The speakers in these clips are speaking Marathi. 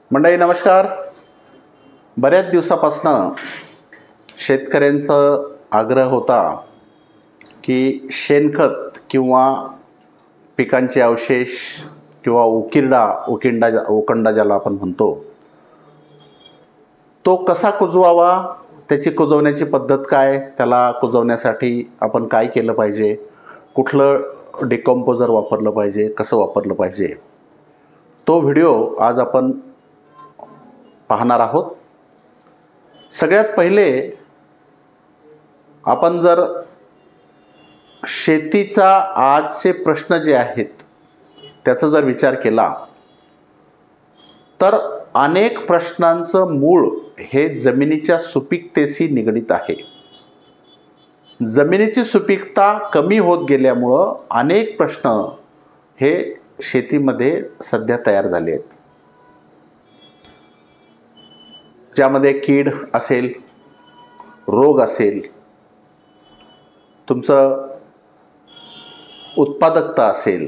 मंडळी नमस्कार. बऱ्याच दिवसापासून शेतकऱ्यांचा आग्रह होता की शेणखत किंवा पिकांचे अवशेष किंवा उकिंडा ज्याला आपण म्हणतो तो कसा कुजवावा, त्याची कुजवण्याची पद्धत काय, त्याला कुजवण्यासाठी आपण काय केलं पाहिजे, कुठलं डिकम्पोजर वापरलं पाहिजे, कसं वापरलं पाहिजे, तो व्हिडिओ आज आपण पाहणार आहोत. सगळ्यात पहिले आपण जर शेतीचा आजचे प्रश्न जे आहेत त्याचा जर विचार केला तर अनेक प्रश्नांचं मूळ हे जमिनीच्या सुपीकतेशी निगडित आहे. जमिनीची सुपीकता कमी होत गेल्यामुळं अनेक प्रश्न हे शेतीमध्ये सध्या तयार झाले आहेत, ज्यामध्ये कीड असेल, रोग असेल, तुमचं उत्पादकता असेल,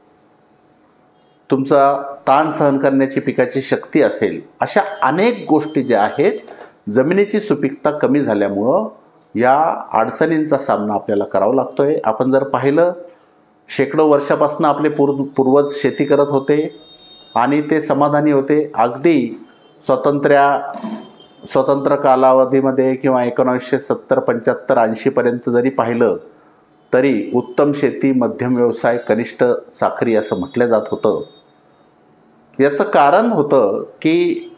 तुमचा ताण सहन करण्याची पिकाची शक्ती असेल, अशा अनेक गोष्टी ज्या आहेत जमिनीची सुपीकता कमी झाल्यामुळं या अडचणींचा सामना आपल्याला करावा लागतोय. आपण जर पाहिलं, शेकडो वर्षापासून आपले पूर्वज शेती करत होते आणि ते समाधानी होते. अगदी स्वतंत्र कालावधीमध्ये किंवा 1970, 75, 80 पर्यंत जरी पाहिलं तरी उत्तम शेती, मध्यम व्यवसाय, कनिष्ठ साखरी असं म्हटलं जात होतं. याचं कारण होतं की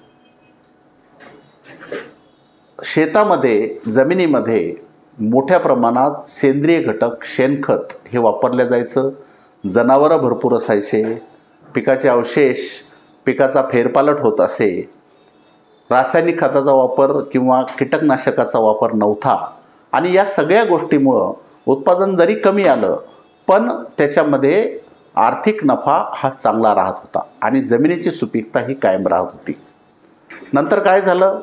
शेतामध्ये, जमिनीमध्ये मोठ्या प्रमाणात सेंद्रिय घटक, शेणखत हे वापरलं जायचं. जनावरं भरपूर असायचे, पिकाचे अवशेष, पिकाचा फेरपालट होत असे, रासायनिक खताचा वापर किंवा कीटकनाशकाचा वापर नव्हता. आणि या सगळ्या गोष्टीमुळं उत्पादन जरी कमी आलं पण त्याच्यामध्ये आर्थिक नफा हा चांगला राहत होता आणि जमिनीची सुपीकता ही कायम राहत होती. नंतर काय झालं,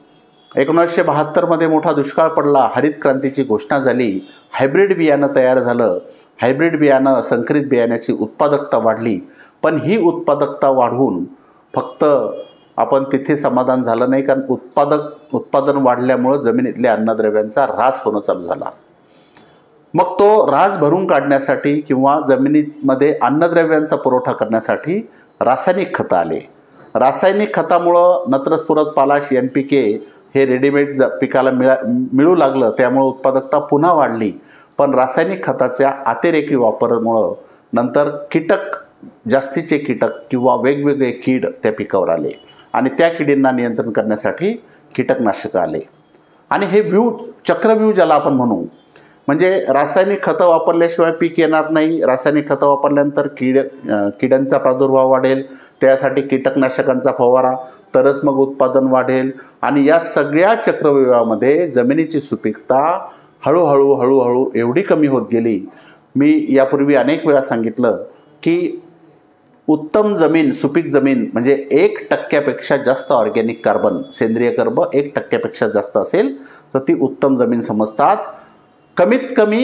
1972 मध्ये मोठा दुष्काळ पडला, हरित क्रांतीची घोषणा झाली, हायब्रिड बियाणं तयार झालं. हायब्रिड बियाणं, संकरित बियाण्याची उत्पादकता वाढली. पण ही उत्पादकता वाढवून फक्त आपण तिथे समाधान झालं नाही, कारण उत्पादन वाढल्यामुळं जमिनीतल्या अन्नद्रव्यांचा ऱ्हास होणं चालू झाला. मग तो ऱ्हास भरून काढण्यासाठी किंवा जमिनीमध्ये अन्नद्रव्यांचा पुरवठा करण्यासाठी रासायनिक खतं आले. रासायनिक खतामुळं नत्रस्फुरद, पालाश, NPK हे रेडीमेड पिकाला मिळू लागलं, त्यामुळं उत्पादकता पुन्हा वाढली. पण रासायनिक खताच्या अतिरेकी वापरामुळं नंतर जास्तीचे कीटक किंवा वेगवेगळे कीड त्या पिकावर आले आणि त्या किडींना नियंत्रण करण्यासाठी कीटकनाशकं आले. आणि हे चक्रव्यूह ज्याला आपण म्हणू, म्हणजे रासायनिक खतं वापरल्याशिवाय पीक येणार नाही, रासायनिक खतं वापरल्यानंतर किड्यांचा प्रादुर्भाव वाढेल, त्यासाठी कीटकनाशकांचा फवारा, तरच मग उत्पादन वाढेल. आणि या सगळ्या चक्रव्यूहामध्ये जमिनीची सुपीकता हळूहळू एवढी कमी होत गेली. मी यापूर्वी अनेक वेळा सांगितलं की उत्तम जमीन, सुपीक जमीन म्हणजे 1% जास्त ऑर्गॅनिक कार्बन, सेंद्रिय कर्ब 1% जास्त असेल तर ती उत्तम जमीन समजतात. कमीत कमी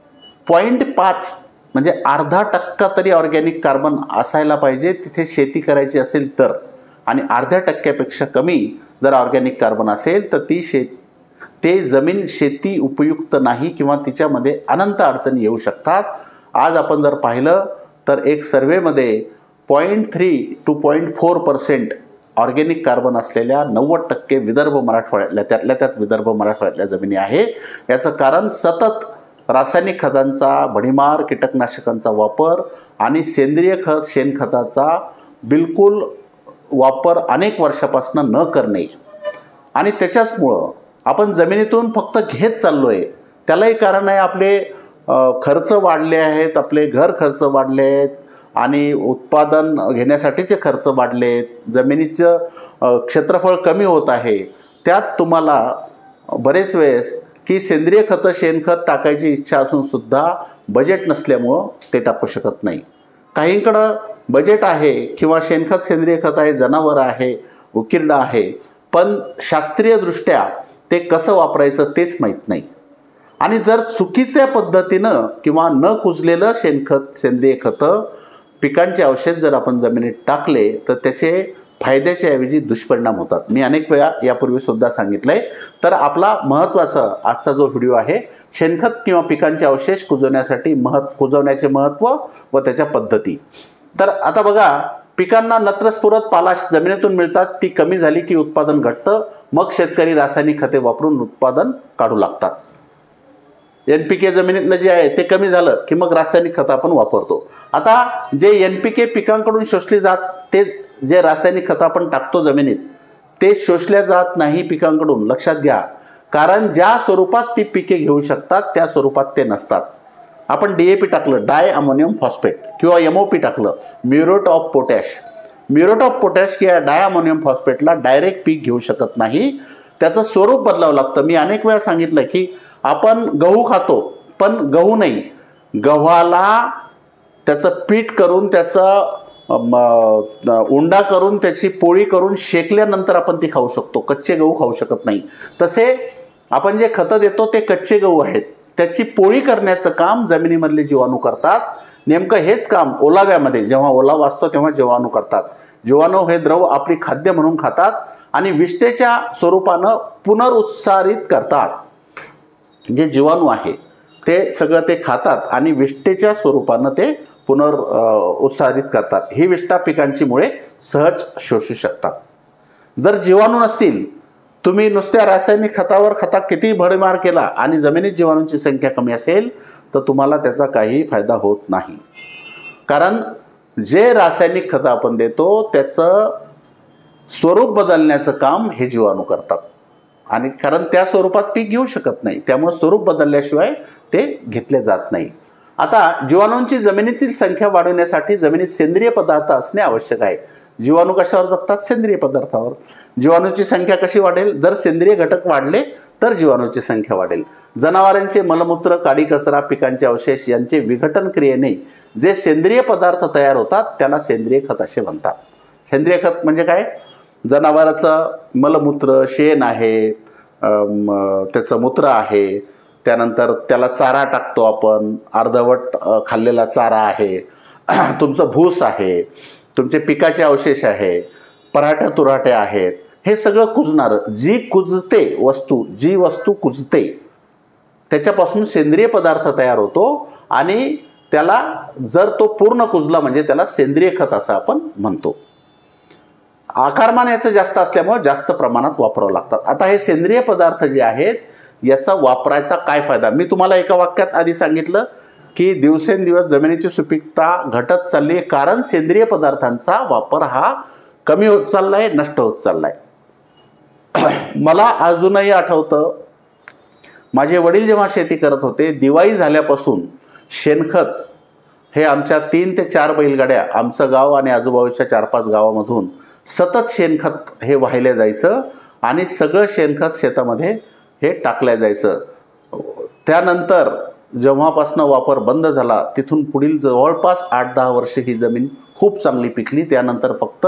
0.5 म्हणजे 0.5% तरी ऑर्गॅनिक कार्बन असायला पाहिजे तिथे शेती करायची असेल तर. आणि 0.5% कमी जर ऑर्गॅनिक कार्बन असेल तर ते जमीन शेती उपयुक्त नाही किंवा तिच्यामध्ये अनंत अडचणी येऊ शकतात. आज आपण जर पाहिलं तर एक सर्वेमध्ये 0.3 to 0.4% ऑर्गॅनिक कार्बन असलेल्या 90% विदर्भ मराठवाड्यातल्या, त्यात विदर्भ मराठवाड्यातल्या जमिनी आहे. याचं कारण सतत रासायनिक खतांचा भडीमार, कीटकनाशकांचा वापर आणि सेंद्रिय खत, शेणखताचा बिलकुल वापर अनेक वर्षापासून न करणे. आणि त्याच्याचमुळं आपण जमिनीतून फक्त घेत चाललोय. त्यालाही कारण आहे, आपले खर्च वाढले आहेत, आपले घर खर्च वाढले आहेत आणि उत्पादन घेण्यासाठीचे खर्च वाढलेत, जमिनीचं क्षेत्रफळ कमी होत आहे. त्यात तुम्हाला बरेच वेळेस की सेंद्रिय खतं, शेणखत टाकायची इच्छा असून सुद्धा बजेट नसल्यामुळं ते टाकू शकत नाही. काहींकडं बजेट आहे किंवा शेणखत, सेंद्रिय खत आहे, जनावरं आहे, उकिरडा आहे, पण शास्त्रीयदृष्ट्या ते कसं वापरायचं तेच माहीत नाही. आणि जर चुकीच्या पद्धतीनं किंवा न कुजलेलं शेणखत, सेंद्रिय खतं, पिकांचे अवशेष जर आपण जमिनीत टाकले तर त्याचे फायद्याच्या ऐवजी दुष्परिणाम होतात. मी अनेक वेळा यापूर्वी सुद्धा सांगितलंय. तर आपला महत्त्वाचा आजचा जो व्हिडिओ आहे, शेणखत किंवा पिकांचे अवशेष कुजवण्यासाठी कुजवण्याचे महत्त्व व त्याच्या पद्धती. तर आता बघा, पिकांना नत्रस्फुरत पालाश जमिनीतून मिळतात, ती कमी झाली की उत्पादन घटतं, मग शेतकरी रासायनिक खते वापरून उत्पादन काढू लागतात. NPK जमिनीतलं जे आहे ते कमी झालं की मग रासायनिक खत आपण वापरतो. आता जे NPK पिकांकडून शोषली जात, ते जे रासायनिक खत आपण टाकतो जमिनीत, ते शोषल्या जात नाही पिकांकडून, लक्षात घ्या. कारण ज्या स्वरूपात ती पिके घेऊ शकतात त्या स्वरूपात ते नसतात. आपण DAP टाकलं, डाय अमोनियम फॉस्फेट, किंवा MOP टाकलं, muriate of potash. Muriate of potash किंवा डाय अमोनियम फॉस्फेटला डायरेक्ट पीक घेऊ शकत नाही, त्याचं स्वरूप बदलावं लागतं. मी अनेक वेळा सांगितलं की आपण गहू खातो, पण गहू नाही, गव्हाला त्याचं पीठ करून, त्याचं उंडा करून, त्याची पोळी करून शेकल्यानंतर आपण ती खाऊ शकतो. कच्चे गहू खाऊ शकत नाही. तसे आपण जे खतं देतो ते कच्चे गहू आहेत, त्याची पोळी करण्याचं काम जमिनीमधले जीवाणू करतात. नेमकं हेच काम ओलाव्यामध्ये, जेव्हा ओलावा असतो तेव्हा जीवाणू करतात. जीवाणू हे द्रव आपली खाद्य म्हणून खातात आणि विष्ठेच्या स्वरूपानं पुनरुत्सारित करतात. जे जीवाणू आहे ते सगळं ते खातात आणि विष्ठेच्या स्वरूपानं ते उत्सारित करतात. ही विष्ठा पिकांची मुळे सहज शोषू शकतात. जर जीवाणू नसतील, तुम्ही नुसत्या रासायनिक खतावर किती भडीमार केला आणि जमिनीत जीवाणूंची संख्या कमी असेल तर तुम्हाला त्याचा काही फायदा होत नाही. कारण जे रासायनिक खतं आपण देतो त्याचं स्वरूप बदलण्याचं काम हे जीवाणू करतात. आणि कारण त्या स्वरूपात पीक घेऊ शकत नाही, त्यामुळे स्वरूप बदलल्याशिवाय ते घेतले जात नाही. आता जीवाणूंची जमिनीतील संख्या वाढवण्यासाठी जमिनीत सेंद्रिय पदार्थ असणे आवश्यक आहे. जीवाणू कशावर जगतात? सेंद्रिय पदार्थावर. जीवाणूची संख्या कशी वाढेल? जर सेंद्रिय घटक वाढले तर जीवाणूची संख्या वाढेल. जनावरांचे मलमूत्र, काडी कचरा, पिकांचे अवशेष यांचे विघटन क्रियेने जे सेंद्रिय पदार्थ तयार होतात त्याला सेंद्रिय खत असे म्हणतात. सेंद्रिय खत म्हणजे काय? जनावराचं मलमूत्र, शेण आहे, त्याचं मूत्र आहे, त्यानंतर त्याला चारा टाकतो आपण, अर्धवट खाल्लेला चारा आहे, तुमचं भूस आहे, तुमचे पिकाचे अवशेष आहे, पराठ्या तुराट्या आहेत, हे सगळं कुजणारं, जी वस्तू कुजते त्याच्यापासून सेंद्रिय पदार्थ तयार होतो आणि त्याला जर तो पूर्ण कुजला म्हणजे त्याला सेंद्रिय खत असं आपण म्हणतो. आकारमान याचं जास्त असल्यामुळे जास्त प्रमाणात वापरावं लागतात. आता हे सेंद्रिय पदार्थ जे आहेत याचा वापरायचा काय फायदा? मी तुम्हाला एका वाक्यात आधी सांगितलं की दिवसेंदिवस जमिनीची सुपीकता घटत चालली आहे, कारण सेंद्रिय पदार्थांचा वापर हा कमी होत चाललाय, नष्ट होत चाललाय. मला अजूनही आठवतं, माझे वडील जेव्हा शेती करत होते, दिवाळी झाल्यापासून शेणखत हे आमच्या 3 ते 4 बैलगाड्या, आमचं गाव आणि आजूबाजूच्या 4-5 गावामधून सतत शेणखत हे वाहिलं जायचं आणि सगळं शेणखत शेतामध्ये हे टाकलं जायचं. त्यानंतर जेव्हापासनं वापर बंद झाला तिथून पुढील जवळपास 8-10 वर्ष ही जमीन खूप चांगली पिकली. त्यानंतर फक्त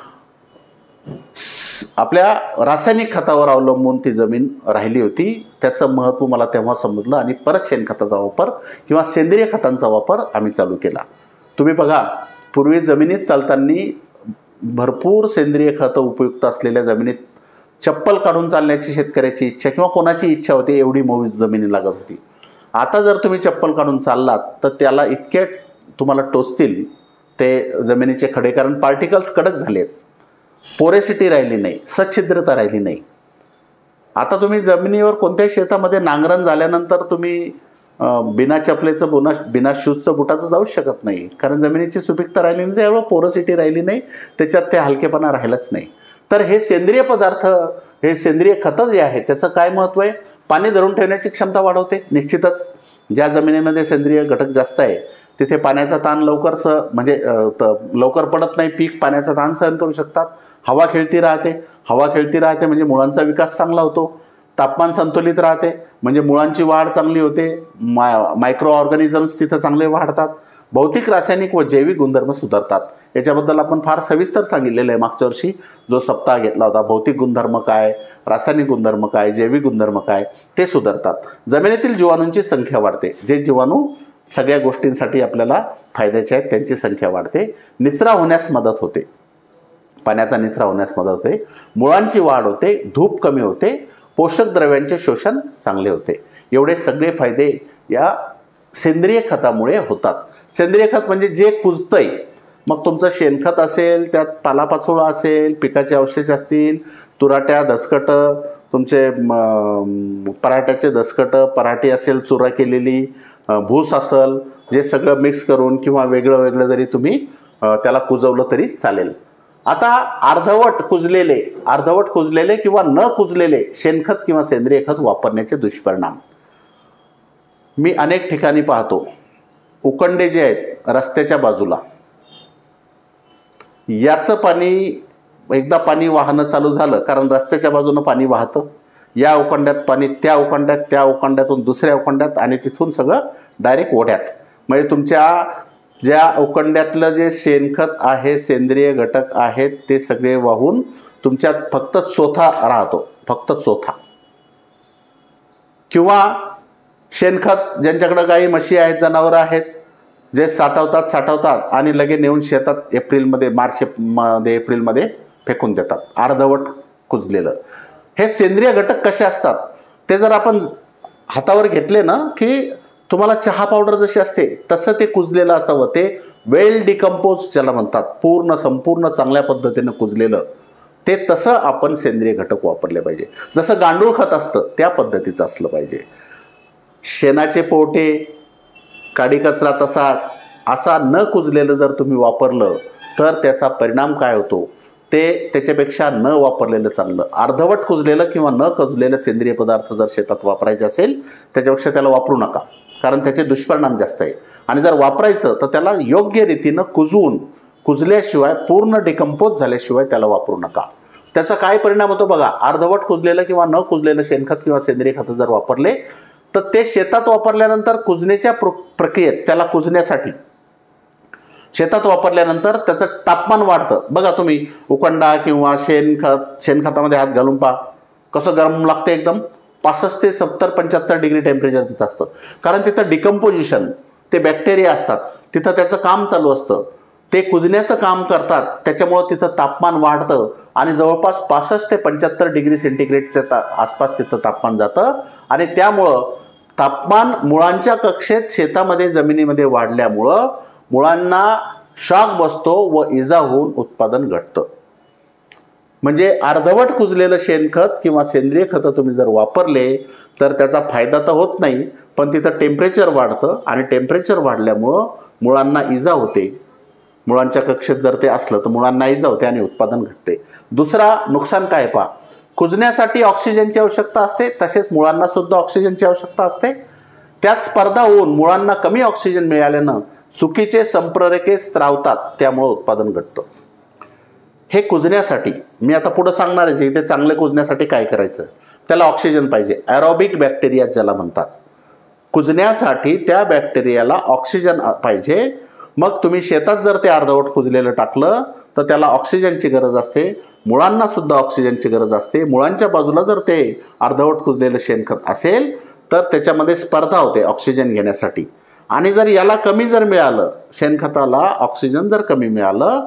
आपल्या रासायनिक खतावर अवलंबून ती जमीन राहिली होती. त्याचं महत्त्व मला तेव्हा समजलं आणि परत शेणखताचा वापर किंवा सेंद्रिय खतांचा वापर आम्ही चालू केला. तुम्ही बघा, पूर्वी जमिनीत चालताना भरपूर सेंद्रिय खतं उपयुक्त असलेल्या जमिनीत चप्पल काढून चालण्याची शेतकऱ्याची इच्छा किंवा कोणाची इच्छा होती, एवढी मऊ जमिनी लागत होती. आता जर तुम्ही चप्पल काढून चाललात तर त्याला इतके तुम्हाला टोचतील ते जमिनीचे खडे, कारण पार्टिकल्स कडक झालेत, पोरेसिटी राहिली नाही, सच्छिद्रता राहिली नाही. आता तुम्ही जमिनीवर कोणत्याही शेतामध्ये नांगरण झाल्यानंतर तुम्ही बिना चपलेचं बिना शूजचं बुटाचं जाऊच शकत नाही, कारण जमिनीची सुपीकता राहिली नाही, त्यामुळे पोरोसिटी राहिली नाही, त्याच्यात ते हलकेपणा राहिलाच नाही. तर हे सेंद्रिय पदार्थ, हे सेंद्रिय खतं जे आहे त्याचं काय महत्त्व आहे? पाणी धरून ठेवण्याची क्षमता वाढवते. निश्चितच ज्या जमिनीमध्ये सेंद्रिय घटक जास्त आहे तिथे पाण्याचा ताण लवकर पडत नाही, पीक पाण्याचा ताण सहन करू शकतात. हवा खेळती राहते म्हणजे मुळांचा विकास चांगला होतो. तापमान संतुलित राहते म्हणजे मुळांची वाढ चांगली होते, मायक्रो ऑर्गॅनिझम्स तिथं चांगले वाढतात, भौतिक, रासायनिक व जैविक गुणधर्म सुधारतात. याच्याबद्दल आपण फार सविस्तर सांगितलेलं आहे मागच्या वर्षी जो सप्ताह घेतला होता. भौतिक गुणधर्म काय, रासायनिक गुणधर्म काय, जैविक गुणधर्म काय, ते सुधारतात. जमिनीतील जीवाणूंची संख्या वाढते. जे जीवाणू सगळ्या गोष्टींसाठी आपल्याला फायद्याचे आहेत त्यांची संख्या वाढते. निचरा होण्यास मदत होते. पाण्याचा निचरा होण्यास मदत होते, मुळांची वाढ होते, धूप कमी होते, पोषक द्रव्यांचे शोषण चांगले होते. एवढे सगळे फायदे या सेंद्रिय खतामुळे होतात. सेंद्रिय खत म्हणजे जे कुजतंय, मग तुमचं शेणखत असेल, त्यात पालापाचोळा असेल, पिकाचे अवशेष असतील, तुराट्या दसकटं, तुमचे पराठ्याचे दसकटं, पराठी असेल चुरा केलेली, भूस असेल, जे सगळं मिक्स करून किंवा वेगळं वेगळं जरी तुम्ही त्याला कुजवलं तरी चालेल. आता अर्धवट कुजलेले किंवा न कुजलेले शेणखत किंवा सेंद्रिय खत वापरण्याचे दुष्परिणाम मी अनेक ठिकाणी पाहतो. उकंडे जे आहेत रस्त्याच्या बाजूला, याचं पाणी वाहनं चालू झालं, कारण रस्त्याच्या बाजूनं पाणी वाहतं, या उकंड्यात पाणी त्या उकंड्यात, त्या उकंड्यातून दुसऱ्या उकंड्यात, आणि तिथून सगळं डायरेक्ट ओढ्यात. म्हणजे तुमच्या ज्या उकंड्यातलं जे शेणखत आहे, सेंद्रिय घटक आहेत, ते सगळे वाहून तुमच्यात फक्त चोथा राहतो, फक्त चोथा. किंवा शेणखत ज्यांच्याकडे गाई म्हशी आहेत, जनावरं आहेत, जे साठवतात आणि लगे नेऊन शेतात एप्रिलमध्ये फेकून देतात, अर्धवट कुजलेलं. हे सेंद्रिय घटक कसे असतात ते जर आपण हातावर घेतले ना, की तुम्हाला चहा पावडर जशी असते तसं ते कुजलेलं असावं. ते वेल डिकम्पोज ज्याला म्हणतात, संपूर्ण चांगल्या पद्धतीनं कुजलेलं, ते तसं आपण सेंद्रिय घटक वापरले पाहिजे. जसं गांडूळ खत असतं त्या पद्धतीचं असलं पाहिजे. शेणाचे पोटे, काडी कचरा तसाच असा न कुजलेलं जर तुम्ही वापरलं तर त्याचा परिणाम काय होतो ते त्याच्यापेक्षा न वापरलेलं चांगलं. अर्धवट कुजलेलं किंवा न कुजलेलं सेंद्रिय पदार्थ जर शेतात वापरायचे असेल त्याच्यापेक्षा त्याला वापरू नका, कारण त्याचे दुष्परिणाम जास्त आहे. आणि जर वापरायचं तर त्याला योग्य रीतीनं कुजल्याशिवाय, पूर्ण डिकम्पोज झाल्याशिवाय त्याला वापरू नका. त्याचा काय परिणाम होतो बघा. अर्धवट कुजलेलं किंवा न कुजलेलं शेणखत किंवा सेंद्रिय खत जर वापरले तर ते शेतात वापरल्यानंतर कुजण्याच्या प्रक्रियेत, त्याला कुजण्यासाठी शेतात वापरल्यानंतर त्याचं तापमान वाढतं. बघा तुम्ही उकंडा किंवा शेणखतामध्ये हात घालून पहा कसं गरम लागतं. एकदम 65 ते 70-75 डिग्री टेम्परेचर तिथं असतं, कारण तिथं डिकम्पोजिशन, ते बॅक्टेरिया असतात, तिथं त्याचं काम चालू असतं, ते कुजण्याचं काम करतात. त्याच्यामुळं तिथं तापमान वाढतं आणि जवळपास 65 ते 75 डिग्री सेंटीग्रेडच्या आसपास तिथं तापमान जातं. आणि त्यामुळं तापमान मुळांच्या कक्षेत शेतामध्ये जमिनीमध्ये वाढल्यामुळं मुळांना शॉक बसतो व इजा होऊन उत्पादन घटतं. म्हणजे अर्धवट कुजलेलं शेणखत किंवा सेंद्रिय खतं तुम्ही जर वापरले तर त्याचा फायदा तर होत नाही, पण तिथं टेम्परेचर वाढतं आणि टेम्परेचर वाढल्यामुळं मुळांना इजा होते. मुळांच्या कक्षेत जर ते असलं तर मुळांना इजा होते आणि उत्पादन घटते. दुसरा नुकसान काय पहा, कुजण्यासाठी ऑक्सिजनची आवश्यकता असते, तसेच मुळांना सुद्धा ऑक्सिजनची आवश्यकता असते. त्यात स्पर्धा होऊन मुळांना कमी ऑक्सिजन मिळाल्यानं चुकीचे संप्रेरके स्त्रावतात, त्यामुळे उत्पादन घटतं. हे कुजण्यासाठी मी आता पुढे सांगणार आहे, ते चांगले कुजण्यासाठी काय करायचं. त्याला ऑक्सिजन पाहिजे, ॲरोबिक बॅक्टेरिया ज्याला म्हणतात. कुजण्यासाठी त्या बॅक्टेरियाला ऑक्सिजन पाहिजे. मग तुम्ही शेतात जर ते अर्धवट कुजलेलं टाकलं तर त्याला ऑक्सिजनची गरज असते, मुळांना सुद्धा ऑक्सिजनची गरज असते. मुळांच्या बाजूला जर ते अर्धवट कुजलेलं शेणखत असेल तर त्याच्यामध्ये स्पर्धा होते ऑक्सिजन घेण्यासाठी. आणि जर याला कमी जर मिळालं, शेणखताला ऑक्सिजन जर कमी मिळालं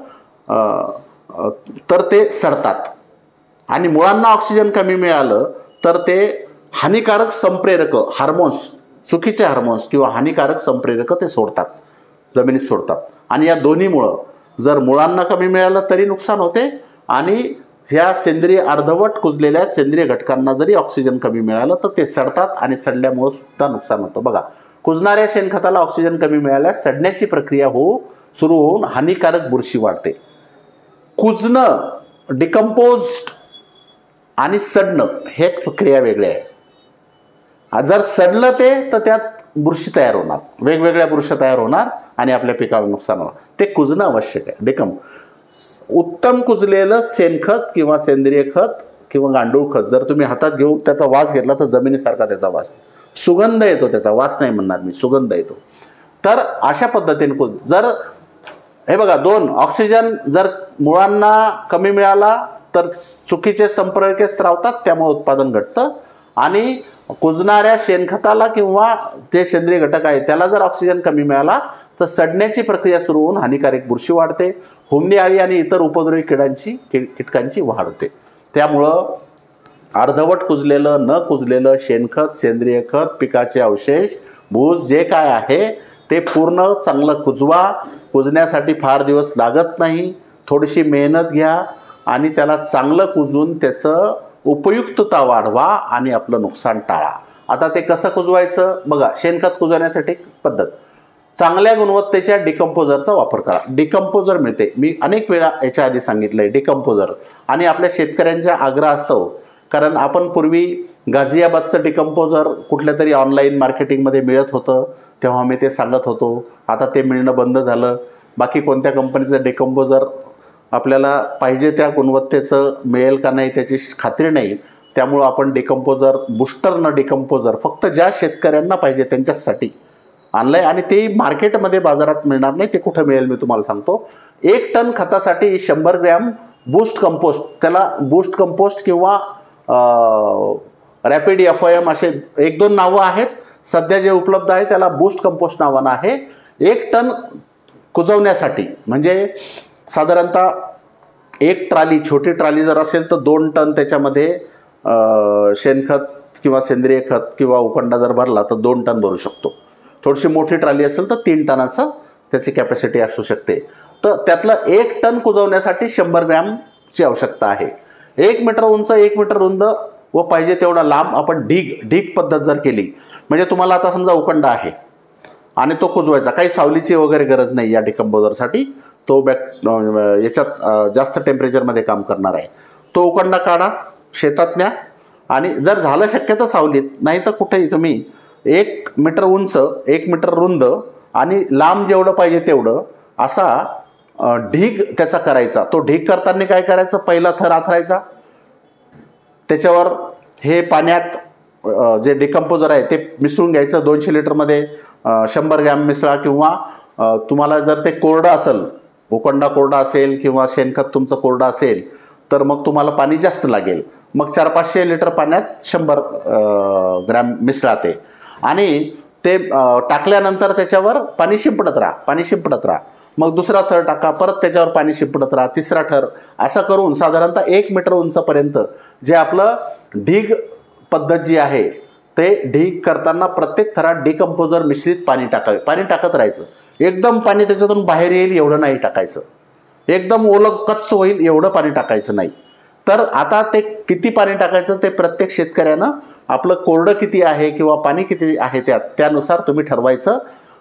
तर ते सडतात. आणि मुळांना ऑक्सिजन कमी मिळालं तर ते हानिकारक संप्रेरक हार्मोन्स, चुकीचे हार्मोन्स किंवा हानिकारक संप्रेरक ते सोडतात, जमिनीत सोडतात. आणि या दोन्हीमुळं जर मुळांना कमी मिळालं तरी नुकसान होते, आणि ह्या अर्धवट कुजलेल्या सेंद्रिय घटकांना जरी ऑक्सिजन कमी मिळालं तर ते सडतात आणि सडल्यामुळं सुद्धा नुकसान होतं. बघा, कुजणाऱ्या शेणखताला ऑक्सिजन कमी मिळाल्यास सडण्याची प्रक्रिया सुरू होऊन हानिकारक बुरशी वाढते. कुजणं, डिकम्पोज्ड आणि सडणं हे प्रक्रिया वेगळ्या आहे. जर सडलं ते तर त्यात बुरशी तयार होणार, वेगवेगळ्या बुरशी तयार होणार आणि आपल्या पिकाला नुकसान होणार. ते कुजणं आवश्यक आहे. उत्तम कुजलेलं शेणखत किंवा सेंद्रिय खत किंवा गांडूळ खत जर तुम्ही हातात घेऊन त्याचा वास घेतला तर जमिनीसारखा त्याचा वास, सुगंध येतो, त्याचा वास नाही म्हणणार मी, सुगंध येतो. तर अशा पद्धतीने जर हे बघा, ऑक्सिजन जर मुळांना कमी मिळाला तर चुकीचे संप्रेरके स्त्रावतात, त्यामुळे उत्पादन घटतं. आणि कुजणाऱ्या शेणखताला किंवा जे सेंद्रिय घटक आहे त्याला जर ऑक्सिजन कमी मिळाला तर सडण्याची प्रक्रिया सुरू होऊन हानिकारक बुरशी वाढते, हुमणी अळी आणि इतर उपद्रवी कीटकांची वाढ होते. त्यामुळं अर्धवट कुजलेलं, न कुजलेलं शेणखत, सेंद्रिय खत, पिकाचे अवशेष, भूस जे काय आहे ते पूर्ण चांगलं कुजवा. कुजण्यासाठी फार दिवस लागत नाही, थोडीशी मेहनत घ्या आणि त्याला चांगलं कुजवून त्याचं उपयुक्तता वाढवा आणि आपलं नुकसान टाळा. आता ते कसं कुजवायचं बघा. शेणखत कुजवण्यासाठी पद्धत, चांगल्या गुणवत्तेच्या डिकम्पोजरचा वापर करा. डिकम्पोजर मिळते, मी अनेक वेळा याच्या आधी सांगितलंय डिकम्पोजर, आणि आपल्या शेतकऱ्यांच्या आग्रह असतो. कारण आपण पूर्वी गाझियाबादचं डिकम्पोजर कुठल्या तरी ऑनलाईन मार्केटिंगमध्ये मिळत होतं, तेव्हा मी ते सांगत होतो. आता ते मिळणं बंद झालं. बाकी कोणत्या कंपनीचं डिकम्पोजर आपल्याला पाहिजे त्या गुणवत्तेचं मिळेल का नाही त्याची खात्री नाही. त्यामुळं आपण डिकम्पोजर, बुस्टर न डिकम्पोजर फक्त ज्या शेतकऱ्यांना पाहिजे त्यांच्यासाठी आणलंय, आणि ते मार्केटमध्ये बाजारात मिळणार नाही. ते कुठं मिळेल मी तुम्हाला सांगतो. 1 टन खतासाठी 100 ग्रॅम बूस्ट कंपोस्ट, त्याला बूस्ट कंपोस्ट किंवा रॅपिड FOM असे 1-2 नावं आहेत. सध्या जे उपलब्ध आहे त्याला बूस्ट कंपोस्ट नावानं आहे. 1 टन कुजवण्यासाठी म्हणजे साधारणतः 1 ट्राली, छोटी ट्राली जर असेल तर 2 टन त्याच्यामध्ये शेणखत किंवा सेंद्रिय खत किंवा उखंडा जर भरला तर 2 टन भरू शकतो. थोडीशी मोठी ट्राली असेल तर 3 टनाचं त्याची कॅपॅसिटी असू शकते. तर त्यातलं 1 टन कुजवण्यासाठी 100 ग्रॅमची आवश्यकता आहे. 1 मीटर उंच, 1 मीटर रुंद व पाहिजे तेवढा लांब आपण ढीग पद्धत जर केली, म्हणजे तुम्हाला आता समजा उखंडा आहे आणि तो कुजवायचा, काही सावलीची वगैरे गरज नाही या डिकम्पोजरसाठी. तो याच्यात जास्त टेम्परेचरमध्ये काम करणार आहे. तो उखंडा काढा, शेतात न्या, आणि जर झालं शक्य तर सावलीत, नाही तर कुठेही तुम्ही 1 मीटर उंच, 1 मीटर रुंद आणि लांब जेवढं पाहिजे तेवढं असा ढीग त्याचा करायचा. तो ढीग करताना काय करायचं, पहिला थर आथरायचा, त्याच्यावर हे पाण्यात जे डिकम्पोजर आहे ते मिसळून घ्यायचं. 200 लिटरमध्ये 100 ग्रॅम मिसळा, किंवा तुम्हाला जर ते कोरडं असेल, उखंडा कोरडा असेल किंवा शेणखत तुमचं कोरडं असेल तर मग तुम्हाला पाणी जास्त लागेल. मग 400-500 लिटर पाण्यात 100 ग्रॅम मिसळा ते, आणि ते टाकल्यानंतर त्याच्यावर पाणी शिंपडत राहा. मग दुसरा थर टाका, परत त्याच्यावर पाणी शिंपडत राहा, तिसरा थर, असं करून साधारणतः 1 मीटर उंचपर्यंत जे आपलं ढीग पद्धत जी आहे ते ढीग करताना प्रत्येक थरात डिकम्पोजर मिश्रित पाणी टाकावे. पाणी टाकत राहायचं. एकदम पाणी त्याच्यातून बाहेर येईल एवढं नाही टाकायचं, एकदम ओलं कच्च होईल एवढं पाणी टाकायचं नाही. तर आता ते किती पाणी टाकायचं ते प्रत्येक शेतकऱ्यानं आपलं कोरडं किती आहे किंवा पाणी किती आहे त्यानुसार तुम्ही ठरवायचं.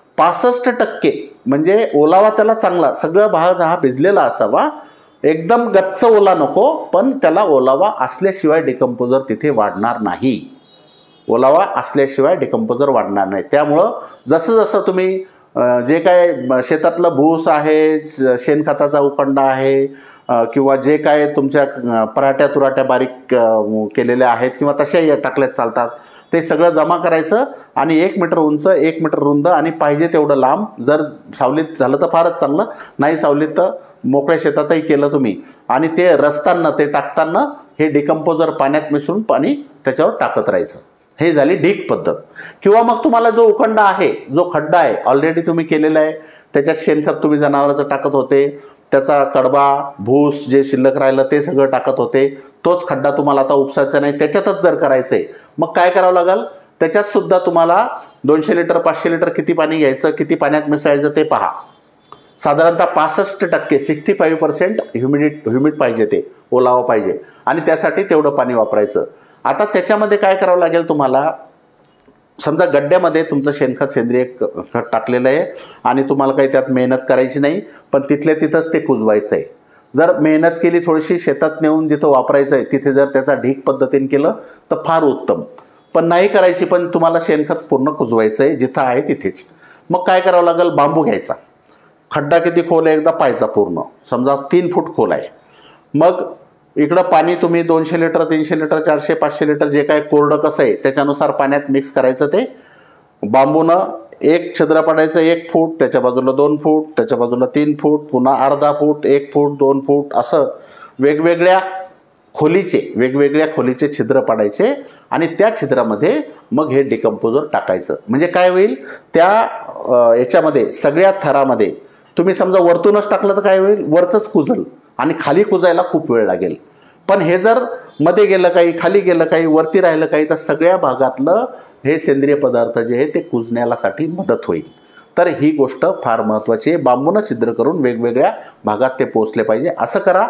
65% म्हणजे ओलावा त्याला चांगला, सगळं भाग हा भिजलेला असावा, एकदम गच्च ओला नको, पण त्याला ओलावा असल्याशिवाय डिकम्पोजर तिथे वाढणार नाही. ओलावा असल्याशिवाय डिकम्पोजर वाढणार नाही. त्यामुळं जसं जसं तुम्ही जे काय शेतातलं भूस आहे, शेणखताचा उखंडा आहे, किंवा जे काय तुमच्या पराठ्या तुराट्या बारीक केलेल्या आहेत किंवा तशाही टाकल्यात चालतात, ते सगळं जमा करायचं आणि 1 मीटर उंच, 1 मीटर रुंद आणि पाहिजे तेवढं लांब. जर सावलीत झालं तर फारच चांगलं, नाही सावलीत तर मोकळ्या शेतातही केलं तुम्ही, आणि ते रचताना, ते टाकताना हे डिकम्पोजर पाण्यात मिसळून पाणी त्याच्यावर टाकत राहायचं. हे झाली ढीग पद्धत. किंवा मग तुम्हाला जो उखंडा आहे, जो खड्डा आहे ऑलरेडी तुम्ही केलेला आहे, त्याच्यात शेणखत तुम्ही जनावरांचं टाकत होते, त्याचा कडबा, भूस जे शिल्लक राहिलं ते सगळं टाकत होते, तोच खड्डा तुम्हाला आता उपसायचा नाही, त्याच्यातच जर करायचं आहे, मग काय करावं लागेल, त्याच्यात सुद्धा तुम्हाला 200 लिटर 500 लिटर किती पाणी घ्यायचं, किती पाण्यात मिसळायचं ते पहा. साधारणतः 65% 65% ह्युमिड पाहिजे, ते ओलावा पाहिजे, आणि त्यासाठी तेवढं पाणी वापरायचं. आता त्याच्यामध्ये काय करावं लागेल तुम्हाला, समजा गड्ड्यामध्ये तुमचं शेणखत सेंद्रिय खत टाकलेलं आहे आणि तुम्हाला काही त्यात मेहनत करायची नाही, पण तिथल्या तिथंच ते कुजवायचं आहे. जर मेहनत केली थोडीशी, शेतात नेऊन जिथं वापरायचं आहे तिथे जर त्याचा ढीग पद्धतीने केलं तर फार उत्तम, पण नाही करायची, पण तुम्हाला शेणखत पूर्ण कुजवायचं आहे जिथं आहे तिथेच. मग काय करावं लागेल, बांबू घ्यायचा, खड्डा किती खोल आहे एकदा पाहायचा, पूर्ण समजा 3 फूट खोल आहे. मग इकडं पाणी तुम्ही 200 लिटर 300 लिटर 400 500 लिटर जे काय कोरडं कसं आहे त्याच्यानुसार पाण्यात मिक्स करायचं. ते बांबूनं एक छिद्र पडायचं 1 फूट, त्याच्या बाजूला 2 फूट, त्याच्या बाजूला 3 फूट, पुन्हा अर्धा फूट, 1 फूट, 2 फूट, असं वेगवेगळ्या खोलीचे वेगवेगळ्या खोलीचे छिद्र पाडायचे आणि त्या छिद्रामध्ये मग हे डिकम्पोजर टाकायचं. म्हणजे काय होईल, त्या याच्यामध्ये सगळ्या थरामध्ये तुम्ही समजा वरतूनच टाकलं तर काय होईल, वरचंच कुजल आणि खाली कुजायला खूप वेळ लागेल. पण हे जर मध्ये गेलं काही, खाली गेलं काही, वरती राहिलं काही, तर सगळ्या भागातलं हे सेंद्रिय पदार्थ जे आहे ते कुजण्यासाठी मदत होईल. तर ही गोष्ट फार महत्त्वाची आहे. बांबूनं छिद्र करून वेगवेगळ्या भागात ते पोचले पाहिजे, असं करा.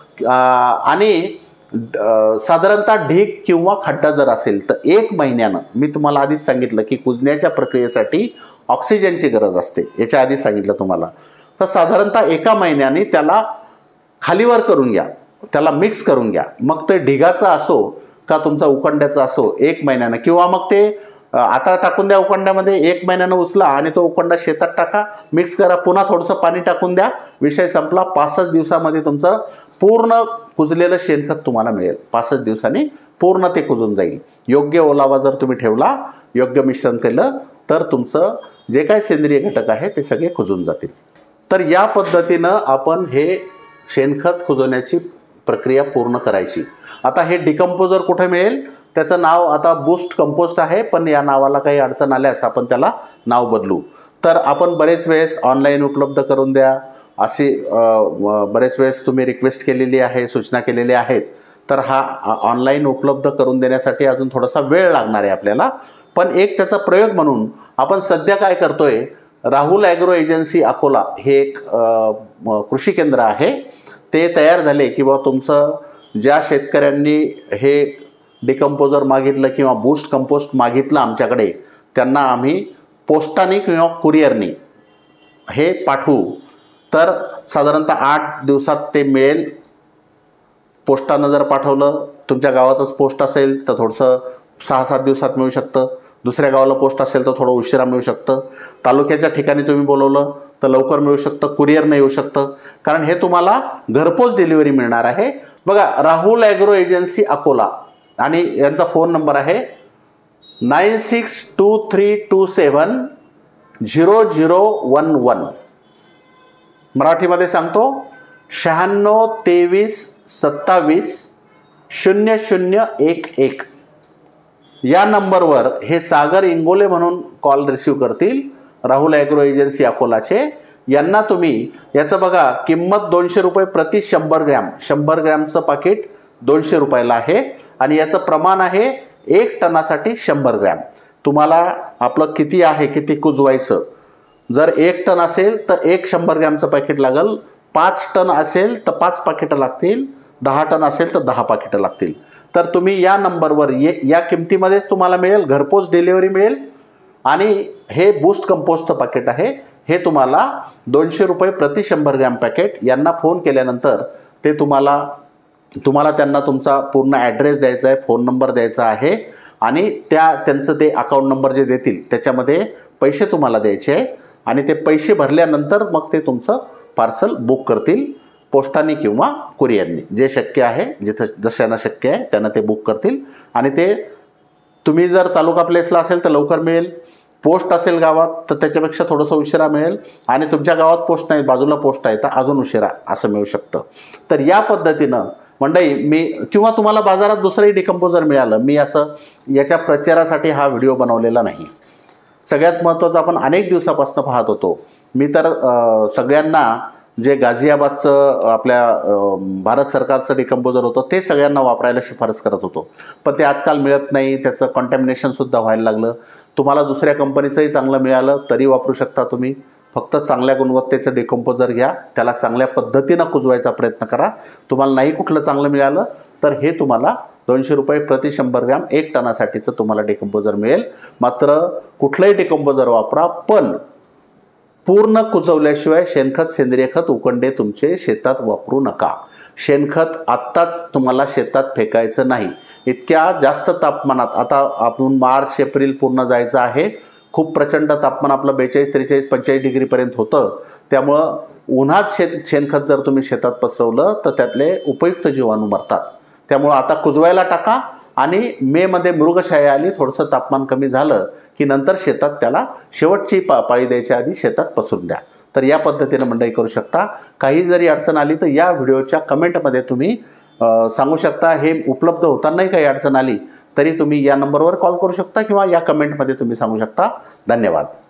आणि साधारणतः ढीग किंवा खड्डा जर असेल तर 1 महिन्यानं, मी तुम्हाला आधीच सांगितलं की कुजण्याच्या प्रक्रियेसाठी ऑक्सिजनची गरज असते, याच्या आधीच सांगितलं तुम्हाला. तर साधारणतः 1 महिन्याने त्याला खालीवर करून घ्या, त्याला मिक्स करून घ्या. मग ते ढिगाचा असो का तुमचा उकंड्याचा असो, 1 महिन्यानं, किंवा मग ते आता टाकून द्या उकंड्यामध्ये, 1 महिन्यानं उचला आणि तो उकंडा शेतात टाका, मिक्स करा, पुन्हा थोडंसं पाणी टाकून द्या, विषय संपला. 5-6 दिवसामध्ये तुमचं पूर्ण कुजलेलं शेणखत तुम्हाला मिळेल. 5-6 दिवसांनी पूर्ण ते कुजून जाईल. योग्य ओलावा जर तुम्ही ठेवला, योग्य मिश्रण केलं, तर तुमचं जे काही सेंद्रिय घटक आहे ते सगळे कुजून जातील. तर या पद्धतीनं आपण हे शेणखत कुजवण्याची प्रक्रिया पूर्ण करायची. आता हे डिकम्पोजर कुठे मिळेल, त्याचं नाव आता बूस्ट कंपोस्ट आहे, पण या नावाला काही अडचण आल्यास आपण त्याला नाव बदलू. तर आपण बरेच वेळेस ऑनलाईन उपलब्ध करून द्या अशी बरेच वेळेस तुम्ही रिक्वेस्ट केलेली आहे, सूचना केलेल्या आहेत. तर हा ऑनलाईन उपलब्ध करून देण्यासाठी अजून थोडासा वेळ लागणार आहे आपल्याला. पण एक त्याचा प्रयोग म्हणून आपण सध्या काय करतोय, राहुल ॲग्रो एजन्सी अकोला हे एक कृषी केंद्र आहे, ते तयार झाले की बा तुमचं ज्या शेतकऱ्यांनी हे डिकम्पोजर मागितलं किंवा बूस्ट कंपोस्ट मागितलं आमच्याकडे, त्यांना आम्ही पोस्टाने किंवा कुरिअरने हे पाठवू. तर साधारणतः 8 दिवसात ते मिळेल. पोस्टानं जर पाठवलं, तुमच्या गावातच पोस्ट असेल तर थोडंसं 6-7 दिवसात मिळू शकतं. दुसऱ्या गावाला पोस्ट असेल तर थोडं उशिरा मिळू शकतं. तालुक्याच्या ठिकाणी तुम्ही बोलवलं तर लवकर मिळू शकतं, कुरिअरनं येऊ शकतं, कारण हे तुम्हाला घरपोच डिलिव्हरी मिळणार आहे. बघा, राहुल ॲग्रो एजन्सी अकोला आणि यांचा फोन नंबर आहे 9623270011. मराठीमध्ये सांगतो, 9623270011. या नंबरवर हे सागर इंगोले म्हणून कॉल रिसीव्ह करतील, राहुल ॲग्रो एजन्सी अकोलाचे. यांना तुम्ही याचं बघा, किंमत 200 रुपये प्रति 100 ग्रॅम. 100 ग्रॅमचं पाकिट 200 रुपयाला आहे आणि याचं प्रमाण आहे 1 टनासाठी 100 ग्रॅम. तुम्हाला आपलं किती आहे, किती कुजवायचं, जर 1 टन असेल तर 100 ग्रॅमचं पॅकेट लागेल, 5 टन असेल तर 5 पाकिटं लागतील, 10 टन असेल तर 10 पाकिटं लागतील. तर तुम्ही या नंबरवर या किमतीमध्येच तुम्हाला मिळेल, घरपोच डिलिव्हरी मिळेल. आणि हे बूस्ट कंपोस्टचं पॅकेट आहे, हे तुम्हाला 200 रुपये प्रति 100 ग्रॅम पॅकेट. यांना फोन केल्यानंतर ते तुम्हाला त्यांना तुमचा पूर्ण ॲड्रेस द्यायचा आहे, फोन नंबर द्यायचा आहे आणि त्यांचं ते अकाउंट नंबर जे देतील त्याच्यामध्ये पैसे तुम्हाला द्यायचे आहे आणि ते पैसे भरल्यानंतर मग ते तुमचं पार्सल बुक करतील, पोस्टाने किंवा कुरिअरने, जे शक्य आहे, जशांना शक्य आहे त्यांना ते बुक करतील. आणि ते तुम्ही जर तालुका प्लेसला असेल तर लवकर मिळेल, पोस्ट असेल गावात तर त्याच्यापेक्षा थोडंसं उशिरा मिळेल, आणि तुमच्या गावात पोस्ट नाही, बाजूला पोस्ट आहे तर अजून उशिरा असं मिळू शकतं. तर या पद्धतीनं मंडळी, मी किंवा तुम्हाला बाजारात दुसरंही डिकम्पोजर मिळालं, मी असं याच्या प्रचारासाठी हा व्हिडिओ बनवलेला नाही. सगळ्यात महत्त्वाचं, आपण अनेक दिवसापासून पाहत होतो, मी तर सगळ्यांना जे गाझियाबादचं आपल्या भारत सरकारचं डिकम्पोजर होतं ते सगळ्यांना वापरायला शिफारस करत होतो. पण ते आजकाल मिळत नाही, त्याचं कॉन्टॅमिनेशनसुद्धा व्हायला लागलं. तुम्हाला दुसऱ्या कंपनीचंही चांगलं मिळालं तरी वापरू शकता तुम्ही. फक्त चांगल्या गुणवत्तेचं डिकम्पोजर घ्या, त्याला चांगल्या पद्धतीनं कुजवायचा प्रयत्न करा. तुम्हाला नाही कुठलं चांगलं मिळालं तर हे तुम्हाला 200 रुपये प्रति 100 ग्रॅम 1 टनासाठीचं तुम्हाला डिकम्पोजर मिळेल. मात्र कुठलंही डिकम्पोजर वापरा, पण पूर्ण कुजवल्याशिवाय शेणखत, सेंद्रिय खत, उकंडे तुमचे शेतात वापरू नका. शेणखत आत्ताच तुम्हाला शेतात फेकायचं नाही. इतक्या जास्त तापमानात, आता आपण मार्च एप्रिल पूर्ण जायचं आहे, खूप प्रचंड तापमान आपलं 42, 43, 45 डिग्रीपर्यंत होतं. त्यामुळं उन्हात शेणखत जर तुम्ही शेतात पसरवलं तर त्यातले उपयुक्त जीवाणू मरतात. त्यामुळं आता कुजवायला टाका आणि मेमध्ये मृगछाया आली, थोडंसं तापमान कमी झालं की नंतर शेतात त्याला शेवटची पाळी द्यायच्या आधी शेतात पसरून द्या. तर या पद्धतीनं मंडळी करू शकता. काही जरी अडचण आली तर या व्हिडिओच्या कमेंटमध्ये तुम्ही सांगू शकता. हे उपलब्ध होतानाही काही अडचण आली तरी तुम्ही या नंबरवर कॉल करू शकता किंवा या कमेंटमध्ये तुम्ही सांगू शकता. धन्यवाद.